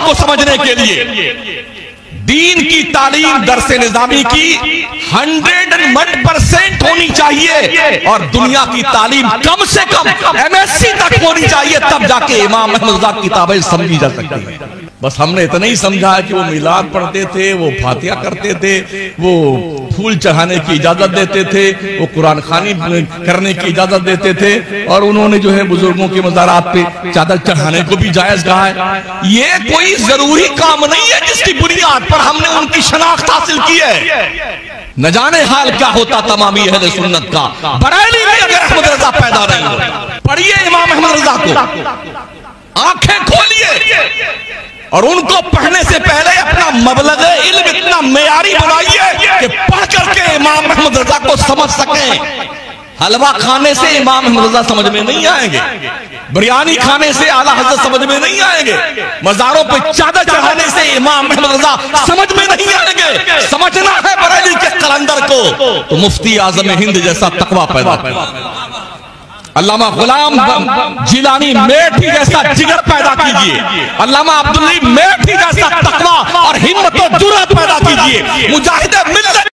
को समझने के लिए दीन की तालीम दरसे निजामी की 101% होनी चाहिए और दुनिया की तालीम कम से कम MSc तक होनी चाहिए, तब जाके इमाम अहमद रज़ा की किताबें समझी जा सकती है। बस हमने इतना ही समझा है कि वो मिलाद पढ़ते थे, वो फातिहा करते थे, वो फूल चढ़ाने की इजाजत देते थे, वो कुरान खानी करने की इजाजत देते थे और उन्होंने जो है बुजुर्गों के मज़ारात पे चादर चढ़ाने को भी जायज कहा है। ये कोई जरूरी काम नहीं है जिसकी बुनियाद पर हमने उनकी शनाख्त हासिल की है। न जाने हाल क्या होता तमामी अहले सुन्नत का बरेली में अगर अहमद रज़ा पैदा नहीं हो। पढ़िए इमाम अहमद रज़ा को, आंखें खोलिए और उनको पढ़ने से पहले अपना मबलग इल्म इतना मेयारी बनाइए कि पढ़ करके इमाम अहमद रज़ा को समझ सकें। हलवा खाने से इमाम अहमद रज़ा समझ में नहीं आएंगे, बिरयानी खाने से आला हज़रत समझ में नहीं आएंगे, मज़ारों पे चादर चढ़ाने से इमाम अहमद रज़ा समझ में नहीं आएंगे। समझना है बरेली के कलंदर को तो मुफ्ती आज़म हिंद जैसा तकवा पैदा करें, अल्लामा गुलाम जिलानी मेठी जैसा जिगर पैदा कीजिए, अल्लामा अब्दुल्ली मेठी जैसा तकवा और हिम्मत और जुर्रत पैदा कीजिए। मुजाहिद मिल्लत